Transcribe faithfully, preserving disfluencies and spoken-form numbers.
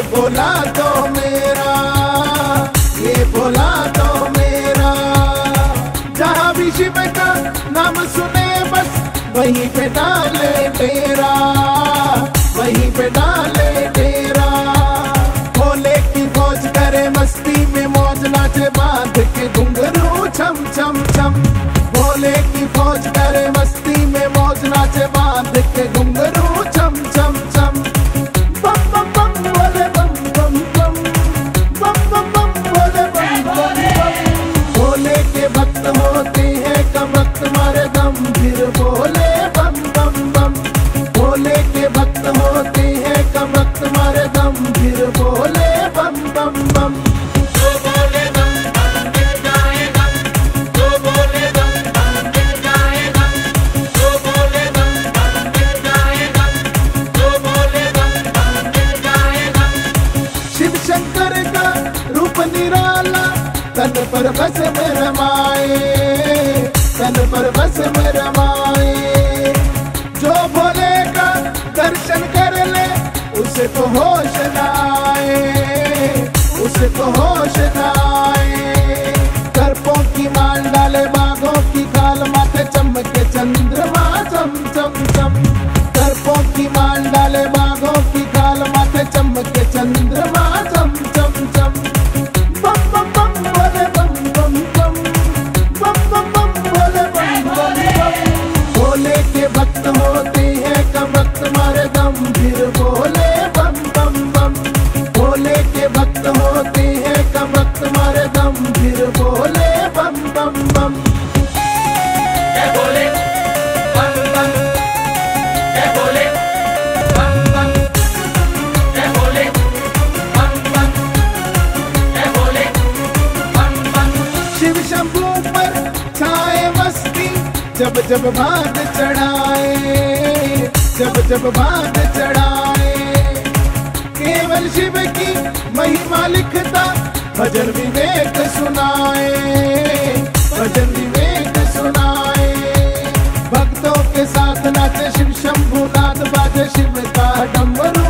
भोला तो मेरा, ये भोला तो मेरा। जहाँ भी शिव का नाम सुने बस वहीं पे डाले डेरा, वहीं पे डाले डेरा। भोले की फौज करे मस्ती में मौज, नाचे बांध के घुंघरू छम छम छम। भोले की फौज करे मस्ती में मौज, नाचे बांध के घुंघरू छम छम छम। बम बम बम भोले बम बम बम, बम बम बम भोले बम बम बम। भोले के भक्त होते हैं कम वक्त मारे दम, फिर बोले बम बम बम। भोले के भक्त होते हैं कम वक्त मारे दम, फिर बोले बम बम बम। शंकर का रूप निराला, तन पर बस में रमाए, तन पर बस में रमाए। जो भोले का दर्शन कर ले उसे तो होश न आए, उसे तो होश न आए। सर्पों की माल डाले बाघों की खाल, माथे चमके चंद्रमा चम चम चम। सर्पों की माल डाले बाघों की खाल, माथे चमके चंद्रमा चम चम चम। बम बम बम भोले बम बम बम, बम बम बम भोले बम बम बम। भोले के भक्त होते हैं कम वक्त मारे दम, फिर बोले बम बम बम। भोले के भक्त होते हैं कम वक्त मारे दम, फिर बोले बम बम बम। जय भोले बम बम, जय भोले बम बम, जय भोले बम बम, जय भोले बम बम। शिव शंभू पर छाए मस्ती, जब जब भाग चढ़ाए, जब जब भाग चढ़ाए। केवल शिव की महिमा लिखता भजन विवेक सुनाए, भजन विवेक सुनाए। भक्तों के साथ नाचे शिव शंभू नाथ, बाजे शिव का डमरू